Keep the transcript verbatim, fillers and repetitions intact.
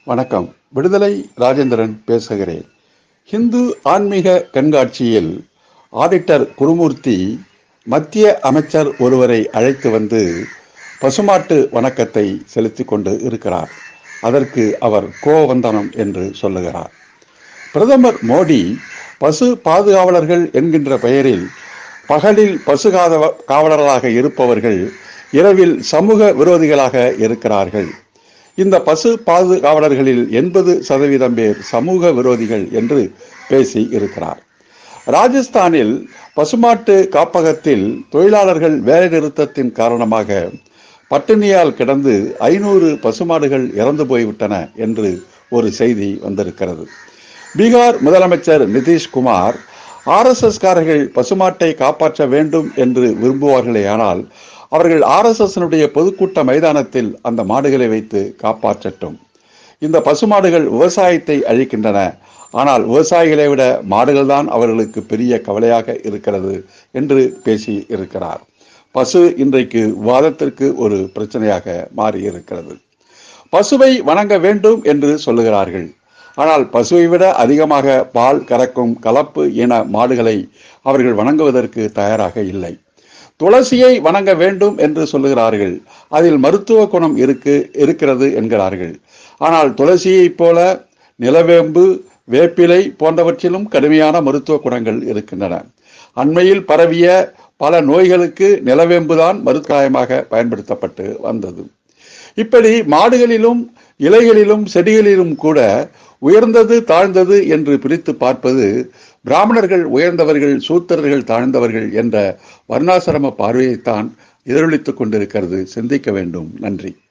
வணக்கம். விடுதலை ராஜேந்திரன் பேசுகிறேன். ஹிந்து ஆன்மீக கண்காட்சியில் ஆடிட்டர் குருமூர்த்தி மத்திய அமைச்சர் ஒருவரை அழைத்து வந்து பசுமாட்டு வணக்கத்தை செலுத்திக் கொண்டு இருக்கிறார். அதற்கு அவர் கோவந்தனம் என்று சொல்லுகிறார். பிரதமர் மோடி பசு பாதுகாவலர்கள் என்கின்ற பெயரில் பகலில் பசு காவலர்களாக இருப்பவர்கள் இரவில் சமூக விரோதிகளாக இருக்கிறார்கள். இந்த பசு பாதுகாவலர்களில் எண்பது சதவீதம் பேர் சமூக விரோதிகள் என்று பேசி இருக்கிறார். ராஜஸ்தானில் பசுமாட்டு காப்பகத்தில் தொழிலாளர்கள் வேலை நிறுத்தத்தின் காரணமாக பட்டினியால் கிடந்து ஐநூறு பசுமாடுகள் இறந்து போய்விட்டன என்று ஒரு செய்தி வந்திருக்கிறது. பீகார் முதலமைச்சர் நிதிஷ்குமார் ஆர் எஸ் எஸ் காரர்கள் பசுமாட்டை காப்பாற்ற வேண்டும் என்று விரும்புவார்களேயானால் அவர்கள் ஆர் எஸ் எஸ் பொதுக்கூட்ட மைதானத்தில் அந்த மாடுகளை வைத்து காப்பாற்றட்டும். இந்த பசுமாடுகள் விவசாயத்தை அழிக்கின்றன. ஆனால் விவசாயிகளை விட மாடுகள் தான் அவர்களுக்கு பெரிய கவலையாக இருக்கிறது என்று பேசி இருக்கிறார். பசு இன்றைக்கு விவாதத்திற்கு ஒரு பிரச்சனையாக மாறி இருக்கிறது. பசுவை வணங்க வேண்டும் என்று சொல்லுகிறார்கள். ஆனால் பசுவை விட அதிகமாக பால் கறக்கும் கலப்பு இன மாடுகளை அவர்கள் வணங்குவதற்கு தயாராக இல்லை. துளசியை வணங்க வேண்டும் என்று சொல்லுகிறார்கள். அதில் மருத்துவ குணம் இருக்கு இருக்கிறது என்கிறார்கள். ஆனால் துளசியைப் போல நிலவேம்பு, வேப்பிலை போன்றவற்றிலும் கடுமையான மருத்துவ குணங்கள் இருக்கின்றன. அண்மையில் பரவிய பல நோய்களுக்கு நிலவேம்புதான் மருத்துவமாக பயன்படுத்தப்பட்டு வந்தது. இப்படி மாடுகளிலும் இலைகளிலும் செடிகளிலும் கூட உயர்ந்தது தாழ்ந்தது என்று பிரித்து பார்ப்பது பிராமணர்கள் உயர்ந்தவர்கள், சூத்திரர்கள் தாழ்ந்தவர்கள் என்ற வர்ணாசிரம பார்வையைத்தான் எதிரொலித்துக் கொண்டிருக்கிறது. சிந்திக்க வேண்டும். நன்றி.